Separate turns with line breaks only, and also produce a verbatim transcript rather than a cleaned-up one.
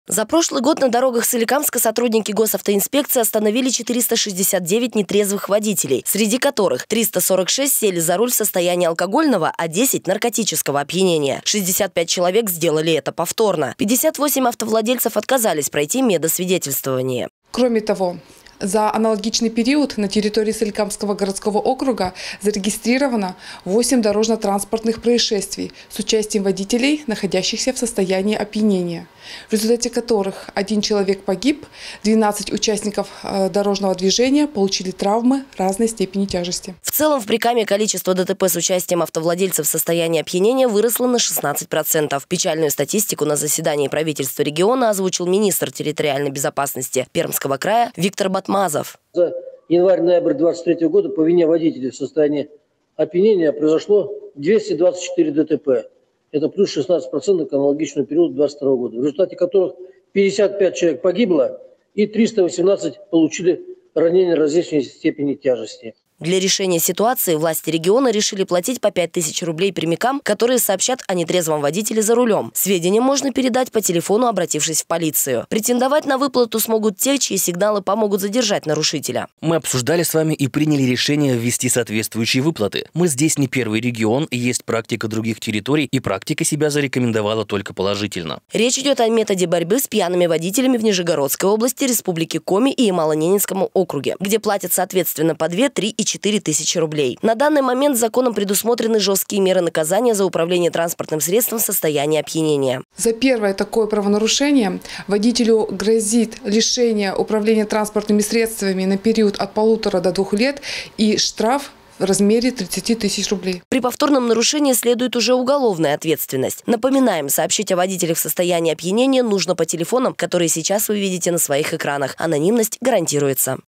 За прошлый год на дорогах Соликамска сотрудники госавтоинспекции остановили четыреста шестьдесят девять нетрезвых водителей, среди которых триста сорок шесть сели за руль в состоянии алкогольного, а десять – наркотического опьянения. шестьдесят пять человек сделали это повторно. пятьдесят восемь автовладельцев отказались пройти медосвидетельствование.
Кроме того, за аналогичный период на территории Соликамского городского округа зарегистрировано восемь дорожно-транспортных происшествий с участием водителей, находящихся в состоянии опьянения, в результате которых один человек погиб, двенадцать участников дорожного движения получили травмы разной степени тяжести.
В целом в Прикамье количество ДТП с участием автовладельцев в состоянии опьянения выросло на шестнадцать процентов. Печальную статистику на заседании правительства региона озвучил министр территориальной безопасности Пермского края Виктор Батмазов.
За январь-ноябрь две тысячи двадцать третьего года по вине водителей в состоянии опьянения произошло двести двадцать четыре ДТП. Это плюс шестнадцать процентов к аналогичному периоду две тысячи двадцать второго года, в результате которых пятьдесят пять человек погибло и триста восемнадцать получили ранения различной степени тяжести.
Для решения ситуации власти региона решили платить по пять тысяч рублей прямикам, которые сообщат о нетрезвом водителе за рулем. Сведения можно передать по телефону, обратившись в полицию. Претендовать на выплату смогут те, чьи сигналы помогут задержать нарушителя.
Мы обсуждали с вами и приняли решение ввести соответствующие выплаты. Мы здесь не первый регион, есть практика других территорий, и практика себя зарекомендовала только положительно.
Речь идет о методе борьбы с пьяными водителями в Нижегородской области, Республике Коми и Ямало-Ненецком округе, где платят соответственно по две, три и четыре тысячи рублей. На данный момент законом предусмотрены жесткие меры наказания за управление транспортным средством в состоянии опьянения.
За первое такое правонарушение водителю грозит лишение управления транспортными средствами на период от полутора до двух лет и штраф в размере тридцати тысяч рублей.
При повторном нарушении следует уже уголовная ответственность. Напоминаем, сообщить о водителях в состоянии опьянения нужно по телефонам, которые сейчас вы видите на своих экранах. Анонимность гарантируется.